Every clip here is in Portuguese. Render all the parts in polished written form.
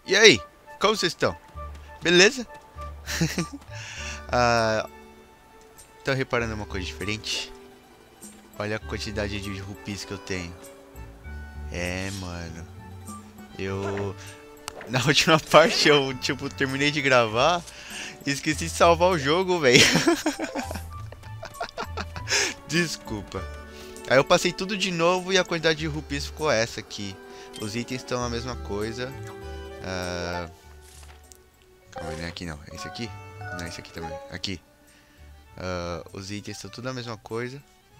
E aí, como vocês estão? Beleza? ah, Tô reparando uma coisa diferente. Olha a quantidade de rupees que eu tenho. É, mano. Eu... Na última parte eu, tipo, terminei de gravar e esqueci de salvar o jogo, velho. Desculpa. Aí eu passei tudo de novo e a quantidade de rupees ficou essa aqui. Os itens estão a mesma coisa. Ah, calma aí, não é aqui não. É esse aqui? Não, é esse aqui também. Aqui. Os itens estão tudo a mesma coisa.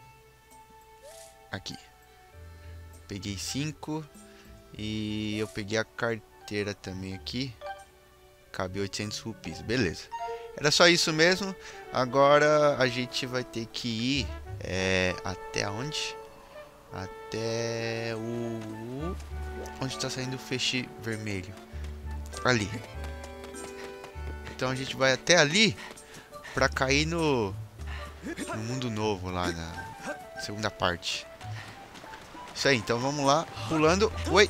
Aqui. Peguei 5. E eu peguei a carteira também aqui. Cabe 800 rupees. Beleza. Era só isso mesmo. Agora a gente vai ter que ir até onde? Até o... Onde está saindo o feixe vermelho? Ali. Então a gente vai até ali pra cair no mundo novo lá na segunda parte. Isso aí, então vamos lá. Pulando. Oi.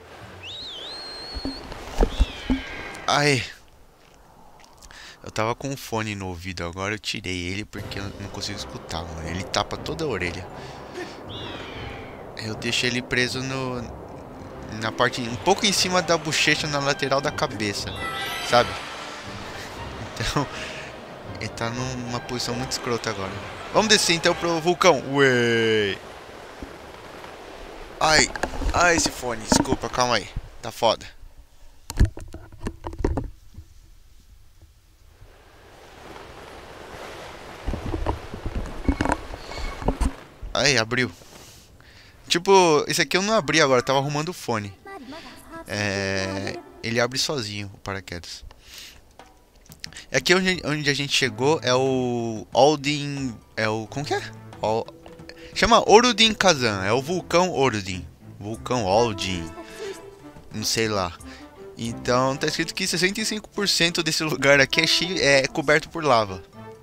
Ai. Eu tava com o fone no ouvido, agora eu tirei ele porque eu não consigo escutar, mano. Ele tapa toda a orelha. Eu deixei ele preso na parte um pouco em cima da bochecha, na lateral da cabeça, sabe? Então, ele tá numa posição muito escrota agora. Vamos descer então pro vulcão. Ué. Ai, esse fone, desculpa, calma aí. Tá foda. Aí, abriu. Tipo, esse aqui eu não abri agora, eu tava arrumando o fone. Ele abre sozinho o paraquedas. Aqui onde a gente chegou é o Aldin. É o. Como que é? Chama Orudin Kazan, é o vulcão Orudin. Vulcão Aldin. Não sei lá. Então tá escrito que 65% desse lugar aqui é coberto por lava.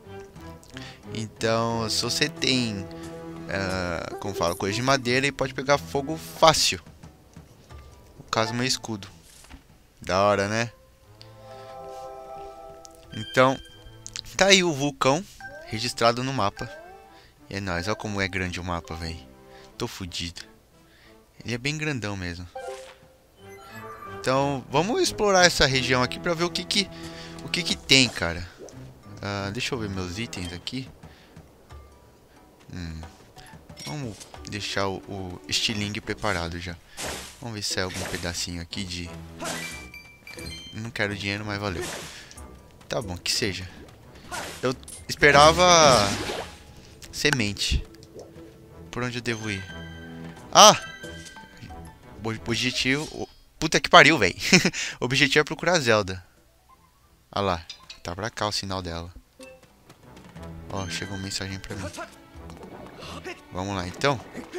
Então, se você tem, como fala, coisa de madeira, e pode pegar fogo fácil. No caso, meu escudo. Da hora, né? Então, tá aí o vulcão registrado no mapa. E é nóis, olha como é grande o mapa, velho. Tô fudido. Ele é bem grandão mesmo. Então, vamos explorar essa região aqui pra ver o que tem, cara. Deixa eu ver meus itens aqui. Vamos deixar o estilingue preparado já. Vamos ver se é algum pedacinho aqui de... Não quero dinheiro, mas valeu. Tá bom, que seja. Eu esperava semente. Por onde eu devo ir? Ah! O objetivo... Puta que pariu, velho. O objetivo é procurar a Zelda. Olha lá. Tá pra cá o sinal dela. Ó, chegou uma mensagem pra mim. Vamos lá, então.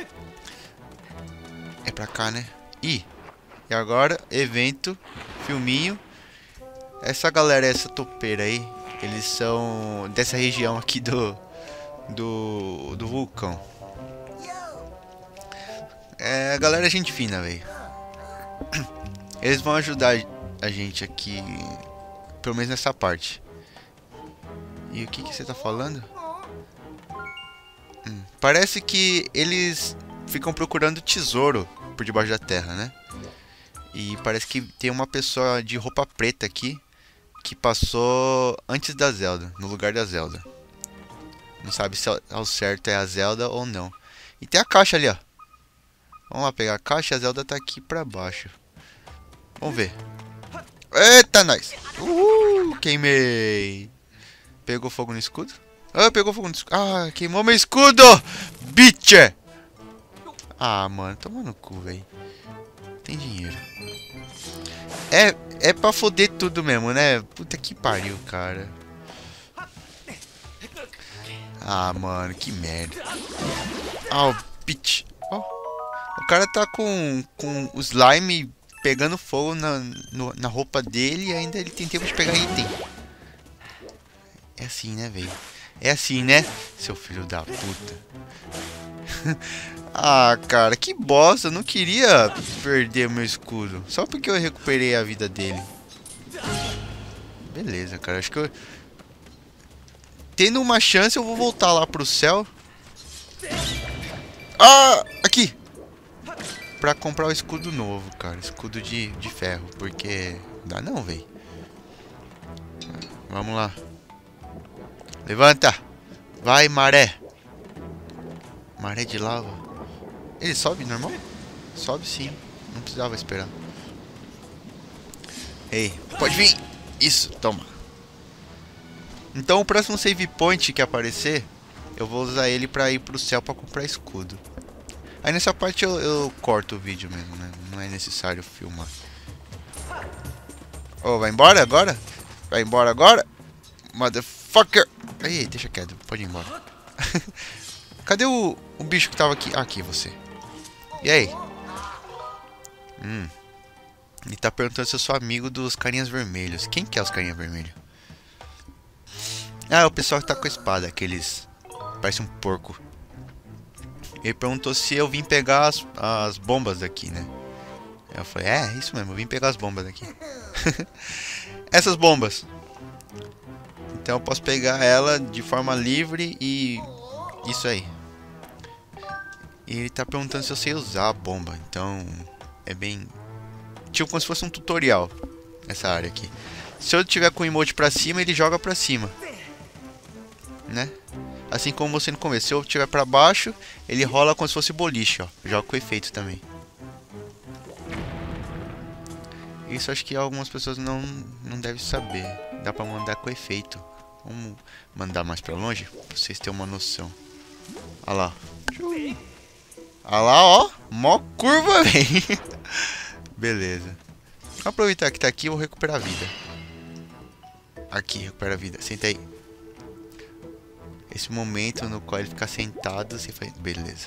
É pra cá, né? E agora, evento, filminho. Essa galera, essa topeira aí, eles são dessa região aqui do vulcão. A galera é gente fina, velho. Eles vão ajudar a gente aqui, pelo menos nessa parte. E o que você tá falando? Parece que eles ficam procurando tesouro por debaixo da terra, né? E parece que tem uma pessoa de roupa preta aqui que passou antes da Zelda, no lugar da Zelda. Não sabe se ao certo é a Zelda ou não. E tem a caixa ali, ó. Vamos lá pegar a caixa, a Zelda tá aqui pra baixo. Vamos ver. Eita, nice. Queimei. Pegou fogo no escudo? Pegou fogo no escudo. Queimou meu escudo! Bitch! Mano, toma no cu, velho. Tem dinheiro. É pra foder tudo mesmo, né? Puta que pariu, cara. Mano, que merda. Bitch. O cara tá com o slime pegando fogo na roupa dele e ainda ele tem tempo de pegar item. É assim, né, velho? É assim, né, seu filho da puta? Ah, cara, que bosta. Eu não queria perder meu escudo. Só porque eu recuperei a vida dele. Beleza, cara. Acho que eu... Tendo uma chance, eu vou voltar lá pro céu. Ah, aqui. Pra comprar o escudo novo, cara. Escudo de ferro. Porque... Dá não, velho. Vamos lá. Levanta. Vai, maré. Maré de lava. Ele sobe normal? Sobe sim. Não precisava esperar. Ei, pode vir. Isso, toma. Então o próximo save point que aparecer, eu vou usar ele pra ir pro céu pra comprar escudo. Aí nessa parte eu corto o vídeo mesmo, né? Não é necessário filmar. Oh, vai embora agora? Vai embora agora? Motherfucker! Ei, deixa quieto, pode ir embora. Cadê o bicho que tava aqui? Ah, aqui, você. E aí? Ele tá perguntando se eu sou amigo dos carinhas vermelhos. Quem que é os carinhas vermelhos? Ah, é o pessoal que tá com a espada, aqueles... Parece um porco. Ele perguntou se eu vim pegar as bombas daqui, né? Eu falei, é isso mesmo, eu vim pegar as bombas daqui. Essas bombas. Então eu posso pegar ela de forma livre e... Isso aí. E ele tá perguntando se eu sei usar a bomba. Então, é bem... Tipo como se fosse um tutorial. Essa área aqui. Se eu tiver com o emote pra cima, ele joga pra cima. Né? Assim como você no começo. Se eu tiver pra baixo, ele rola como se fosse boliche, ó. Joga com efeito também. Isso acho que algumas pessoas não devem saber. Dá pra mandar com efeito. Vamos mandar mais pra longe, pra vocês terem uma noção. Olha lá. Olha lá, ó. Mó curva, velho. Beleza. Vou aproveitar que tá aqui e vou recuperar a vida. Aqui, recupera a vida. Senta aí. Esse momento no qual ele fica sentado, você faz... Beleza.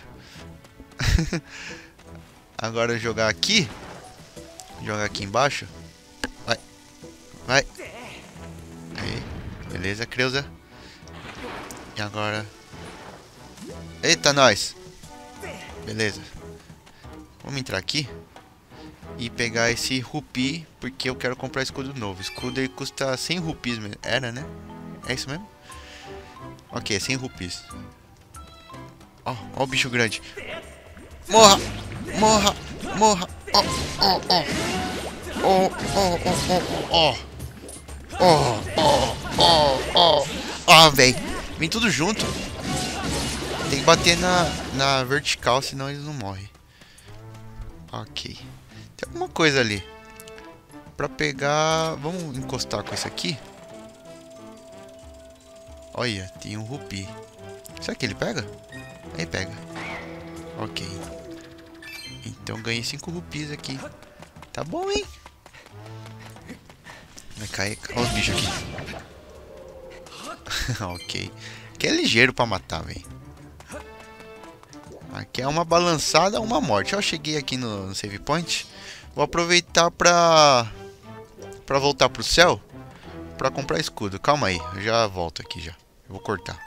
Agora jogar aqui. Jogar aqui embaixo. Vai. Vai. Aí. Beleza, Creuza. E agora... Eita, nós. Beleza. Vamos entrar aqui. E pegar esse rupi. Porque eu quero comprar escudo novo. Escudo ele custa 100 rupis mesmo. Era, né? É isso mesmo? Ok, 100 rupis. Ó, ó o bicho grande. Morra! Morra! Morra! Ó, ó, ó. Ó, ó, ó, ó, ó. Ó, ó, ó. Ah, velho. Vem tudo junto. Tem que bater na vertical, senão eles não morrem. Ok. Tem alguma coisa ali. Pra pegar... Vamos encostar com esse aqui. Olha, tem um rupi. Será que ele pega? Ele pega. Ok. Então ganhei 5 rupis aqui. Tá bom, hein? Vai cair. Olha os bichos aqui. Ok. Aqui é ligeiro pra matar, velho. Aqui é uma balançada, uma morte. Eu cheguei aqui no save point. Vou aproveitar pra voltar pro céu. Pra comprar escudo. Calma aí, eu já volto aqui já. Eu vou cortar.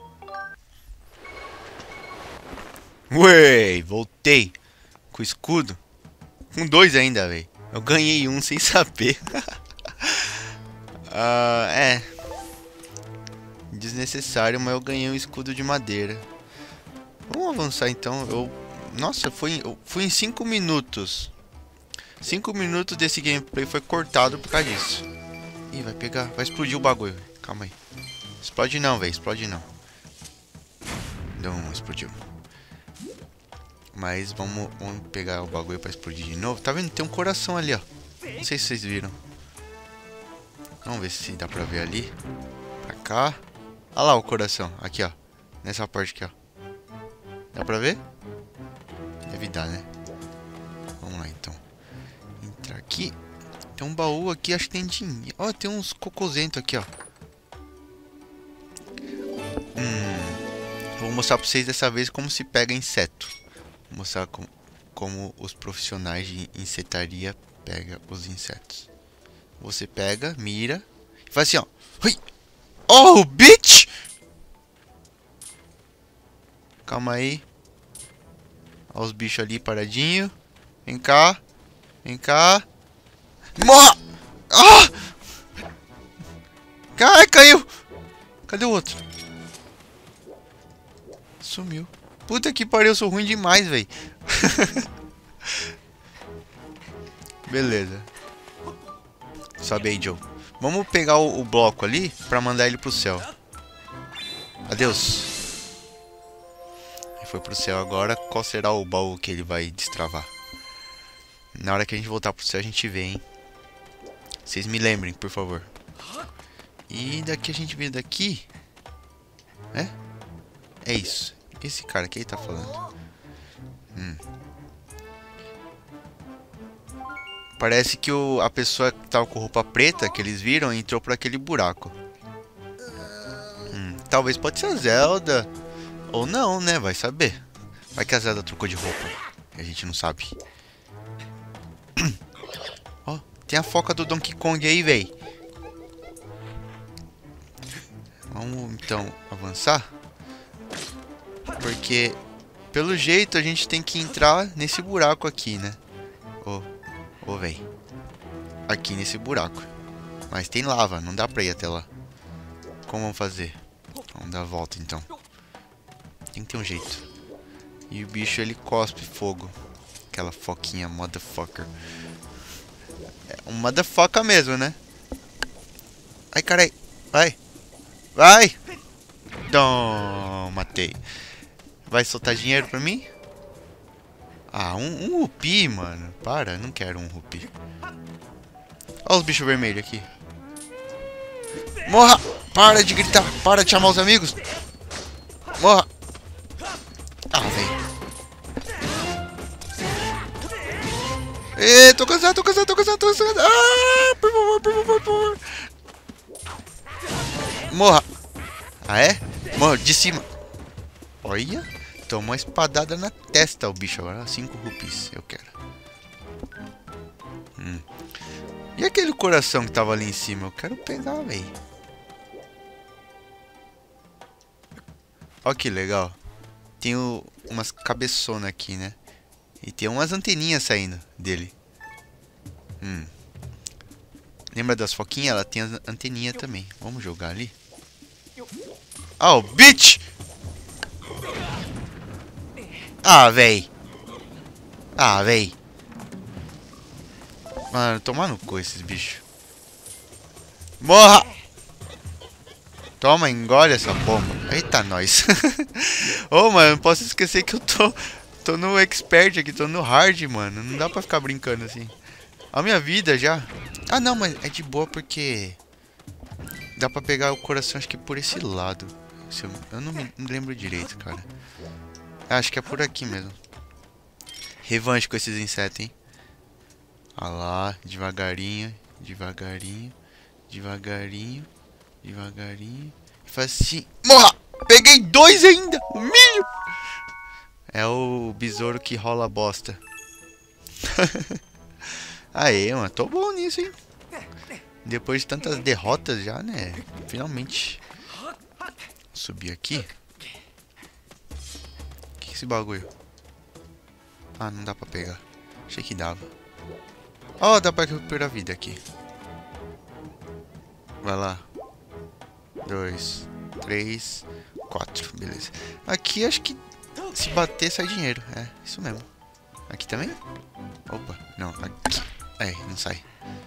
Ué, voltei. Com escudo. Com 2 ainda, velho. Eu ganhei um sem saber. É. Desnecessário, mas eu ganhei um escudo de madeira. Vamos avançar então. Nossa, eu fui em 5 minutos. 5 minutos desse gameplay foi cortado por causa disso. Ih, vai pegar. Vai explodir o bagulho. Calma aí. Explode não, velho. Explode não. Não, explodiu. Mas vamos pegar o bagulho pra explodir de novo. Tá vendo? Tem um coração ali, ó. Não sei se vocês viram. Vamos ver se dá pra ver ali. Pra cá. Olha lá o coração. Aqui, ó. Nessa parte aqui, ó. Dá pra ver? Deve dar, né? Vamos lá, então. Entrar aqui. Tem um baú aqui, acho que tem dinheiro. Ó, tem uns cocosentos aqui, ó. Vou mostrar pra vocês dessa vez como se pega inseto. Vou mostrar como os profissionais de insetaria pegam os insetos. Você pega, mira e faz assim, ó. Ui! Oh, bitch! Calma aí. Olha os bichos ali paradinho. Vem cá. Vem cá. Morra! Ah! Ai, caiu! Cadê o outro? Sumiu. Puta que pariu, eu sou ruim demais, velho. Beleza. Sobe aí, Joe. Vamos pegar o bloco ali pra mandar ele pro céu. Adeus. Ele foi pro céu agora. Qual será o baú que ele vai destravar? Na hora que a gente voltar pro céu a gente vê, hein. Vocês me lembrem, por favor. E daqui a gente vê daqui. É isso. Esse cara que ele tá falando. Parece que a pessoa que tava com roupa preta, que eles viram, entrou por aquele buraco. Talvez pode ser a Zelda. Ou não, né? Vai saber. Vai que a Zelda trocou de roupa. A gente não sabe. Ó, tem a foca do Donkey Kong aí, véi. Vamos então avançar. Porque pelo jeito a gente tem que entrar nesse buraco aqui, né? Ô, véi. Aqui nesse buraco. Mas tem lava, não dá pra ir até lá. Como vamos fazer? Vamos dar a volta então. Tem que ter um jeito. E o bicho ele cospe fogo. Aquela foquinha motherfucker. É um motherfucker mesmo, né? Ai, carai. Vai. Vai. Não, matei. Vai soltar dinheiro pra mim? Ah, um rupi, mano. Para, não quero um rupi. Olha os bichos vermelhos aqui. Morra! Para de gritar. Para de chamar os amigos. Morra. Ah, velho. Tô cansado, tô cansado, tô cansado, tô cansado. Ah, por favor, por favor, por favor. Morra. Ah, é? Morra, de cima. Olha. Tomou uma espadada na testa o bicho agora. 5 rupees, eu quero. E aquele coração que tava ali em cima? Eu quero pegar, velho. Olha que legal. Tem umas cabeçonas aqui, né? E tem umas anteninhas saindo dele. Lembra das foquinhas? Ela tem as anteninhas também. Vamos jogar ali. Oh, bitch! Ah, véi. Ah, véi. Mano, tomar no cu esses bichos. Morra! Toma, engole essa bomba. Eita, nós. Ô, mano, não posso esquecer que eu tô no expert aqui, tô no hard, mano. Não dá pra ficar brincando assim. A minha vida já. Ah, não, mas é de boa porque dá pra pegar o coração, acho que por esse lado. Eu não me lembro direito, cara. Acho que é por aqui mesmo. Revanche com esses insetos, hein? Ah lá, devagarinho, devagarinho, devagarinho, devagarinho. E faz assim. Morra! Peguei 2 ainda! O milho! É o besouro que rola bosta. Aê, mano, tô bom nisso, hein? Depois de tantas derrotas já, né? Finalmente. Subir aqui. O que é esse bagulho? Ah, não dá pra pegar. Achei que dava. Ó, dá pra recuperar a vida aqui. Vai lá. 2, 3, 4. Beleza. Aqui acho que se bater sai dinheiro. É, isso mesmo. Aqui também? Opa, não. Aqui. É, não sai.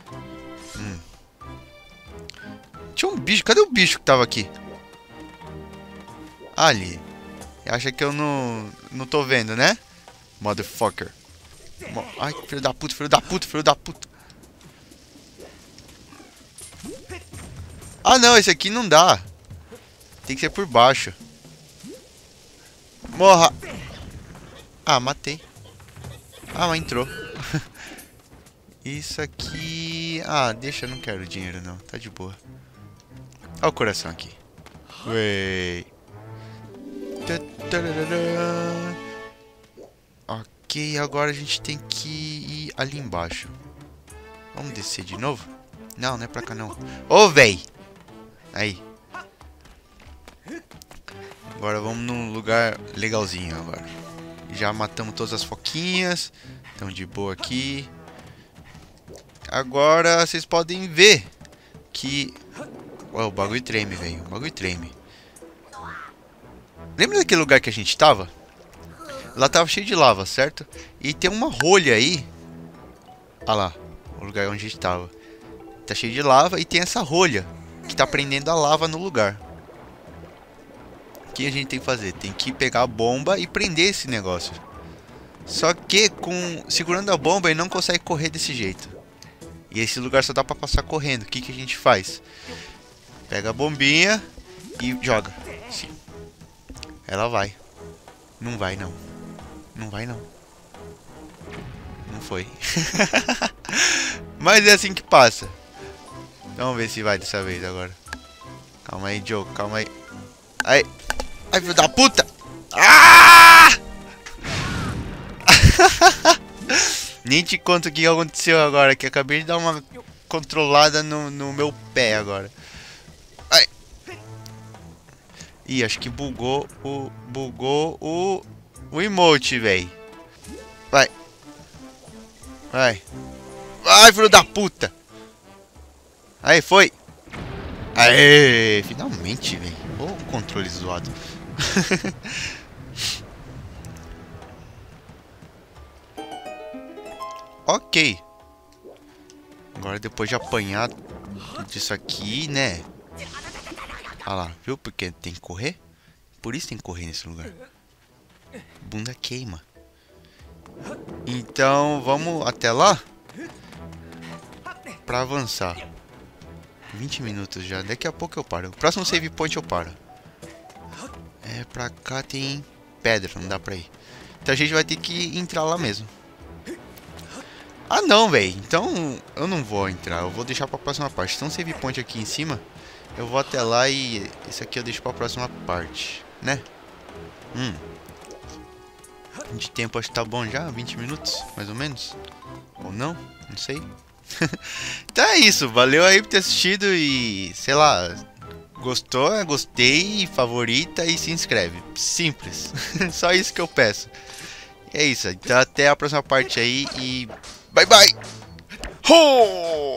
Tinha um bicho. Cadê o bicho que tava aqui? Ali. Acha que eu não tô vendo, né? Motherfucker. Ai, filho da puta, filho da puta, filho da puta. Ah, não, esse aqui não dá. Tem que ser por baixo. Morra. Ah, matei. Ah, mas entrou. Isso aqui... Ah, deixa, eu não quero dinheiro não. Tá de boa. Olha o coração aqui. Ué. Ok, agora a gente tem que ir ali embaixo. Vamos descer de novo? Não, não é pra cá não. Ô, véi! Aí. Agora vamos num lugar legalzinho agora. Já matamos todas as foquinhas. Estamos de boa aqui. Agora vocês podem ver que... Ué, o bagulho treme, velho. O bagulho treme. Lembra daquele lugar que a gente tava? Lá tava cheio de lava, certo? E tem uma rolha aí. Olha lá, o lugar onde a gente tava. Tá cheio de lava e tem essa rolha que tá prendendo a lava no lugar. O que a gente tem que fazer? Tem que pegar a bomba e prender esse negócio. Só que segurando a bomba ele não consegue correr desse jeito. E esse lugar só dá pra passar correndo. O que a gente faz? Pega a bombinha e joga. Sim. Ela vai. Não vai não. Não vai não. Não foi. Mas é assim que passa. Vamos ver se vai dessa vez agora. Calma aí, Joe. Calma aí. Aí. Ai, filho da puta! Ah! Nem te conto o que aconteceu agora. Que eu acabei de dar uma controlada no meu pé agora. Ai. Ih, acho que bugou o emote, velho. Vai. Vai. Vai, filho da puta! Aí, foi! Aê! Finalmente, velho. O controle zoado. Ok. Agora, depois de apanhar disso aqui, né? Olha lá, viu? Porque tem que correr? Por isso tem que correr nesse lugar. Bunda queima. Então, vamos até lá? Pra avançar. 20 minutos já. Daqui a pouco eu paro. O próximo save point eu paro. É, pra cá tem pedra. Não dá pra ir. Então a gente vai ter que entrar lá mesmo. Ah, não, velho. Então eu não vou entrar. Eu vou deixar pra próxima parte. Tem um save point aqui em cima. Eu vou até lá e esse aqui eu deixo pra próxima parte. Né? De tempo acho que tá bom já. 20 minutos, mais ou menos. Ou não? Não sei. Então é isso, valeu aí por ter assistido e, sei lá, gostou, gostei, favorita e se inscreve. Simples, só isso que eu peço. É isso, então até a próxima parte aí e bye bye! Oh!